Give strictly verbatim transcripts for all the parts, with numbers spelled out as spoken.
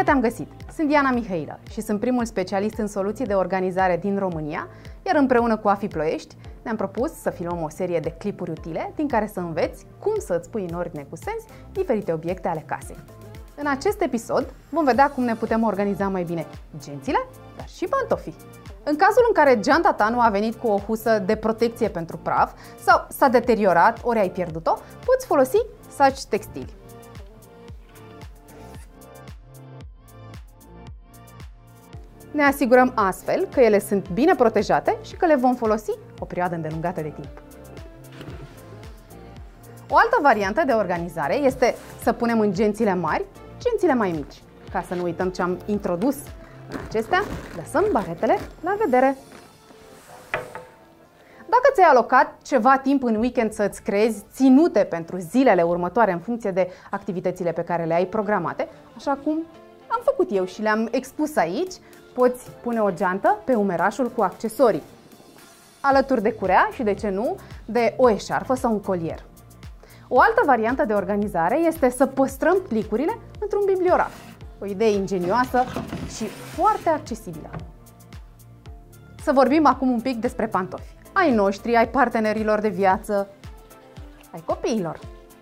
te-am găsit! Sunt Diana Mihailă și sunt primul specialist în soluții de organizare din România, iar împreună cu AFI Ploiești ne-am propus să filmăm o serie de clipuri utile din care să înveți cum să îți pui în ordine cu sens diferite obiecte ale casei. În acest episod vom vedea cum ne putem organiza mai bine gențile, dar și pantofii. În cazul în care geanta ta nu a venit cu o husă de protecție pentru praf sau s-a deteriorat ori ai pierdut-o, poți folosi saci textili. Ne asigurăm astfel că ele sunt bine protejate și că le vom folosi o perioadă îndelungată de timp. O altă variantă de organizare este să punem în gențile mari gențile mai mici. Ca să nu uităm ce am introdus în acestea, lăsăm baretele la vedere. Dacă ți-ai alocat ceva timp în weekend să-ți creezi ținute pentru zilele următoare în funcție de activitățile pe care le ai programate, așa cum am făcut eu și le-am expus aici, poți pune o geantă pe umerașul cu accesorii, alături de curea și, de ce nu, de o eșarfă sau un colier. O altă variantă de organizare este să păstrăm plicurile într-un biblioraf. O idee ingenioasă și foarte accesibilă. Să vorbim acum un pic despre pantofi. Ai noștri, ai partenerilor de viață, ai copiilor.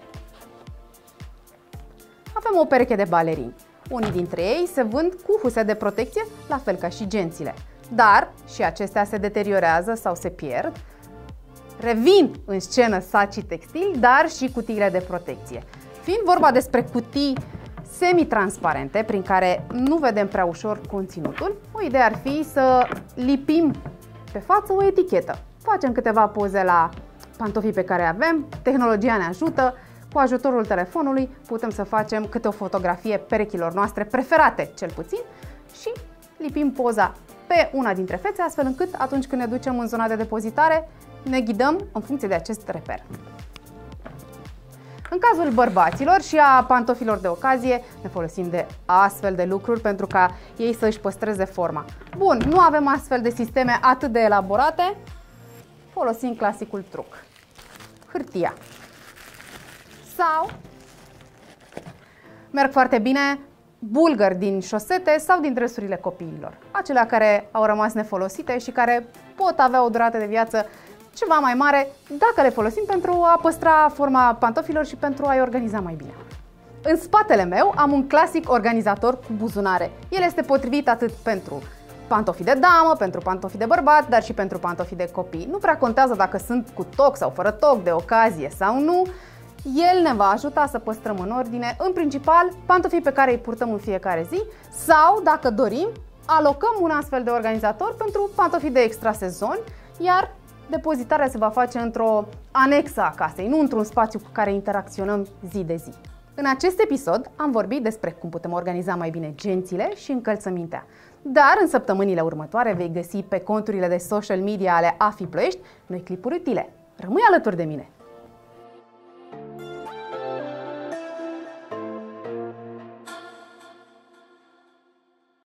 Avem o pereche de balerini. Unii dintre ei se vând cu huse de protecție, la fel ca și gențile. Dar și acestea se deteriorează sau se pierd. Revin în scenă sacii textili, dar și cutiile de protecție. Fiind vorba despre cutii semi-transparente, prin care nu vedem prea ușor conținutul, o idee ar fi să lipim pe față o etichetă. Facem câteva poze la pantofii pe care avem, tehnologia ne ajută, cu ajutorul telefonului putem să facem câte o fotografie perechilor noastre preferate, cel puțin, și lipim poza pe una dintre fețe, astfel încât atunci când ne ducem în zona de depozitare, ne ghidăm în funcție de acest reper. În cazul bărbaților și a pantofilor de ocazie, ne folosim de astfel de lucruri pentru ca ei să își păstreze forma. Bun, nu avem astfel de sisteme atât de elaborate, folosim clasicul truc. Hârtia. Sau merg foarte bine bulgări din șosete sau din dresurile copiilor. Acelea care au rămas nefolosite și care pot avea o durată de viață ceva mai mare dacă le folosim pentru a păstra forma pantofilor și pentru a-i organiza mai bine. În spatele meu am un clasic organizator cu buzunare. El este potrivit atât pentru pantofii de damă, pentru pantofii de bărbat, dar și pentru pantofii de copii. Nu prea contează dacă sunt cu toc sau fără toc, de ocazie sau nu. El ne va ajuta să păstrăm în ordine, în principal, pantofii pe care îi purtăm în fiecare zi sau, dacă dorim, alocăm un astfel de organizator pentru pantofii de extrasezon, iar depozitarea se va face într-o anexă a casei, nu într-un spațiu cu care interacționăm zi de zi. În acest episod am vorbit despre cum putem organiza mai bine gențile și încălțămintea. Dar în săptămânile următoare vei găsi pe conturile de social media ale AFI Ploiești noi clipuri utile. Rămâi alături de mine!